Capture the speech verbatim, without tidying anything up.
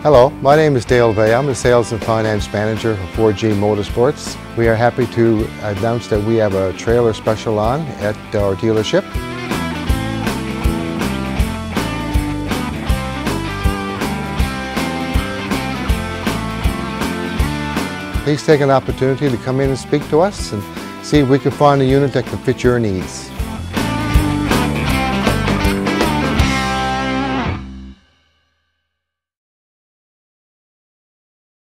Hello, my name is Dale Vey. I'm the Sales and Finance Manager for four G Motorsports. We are happy to announce that we have a trailer special on at our dealership. Please take an opportunity to come in and speak to us and see if we can find a unit that can fit your needs.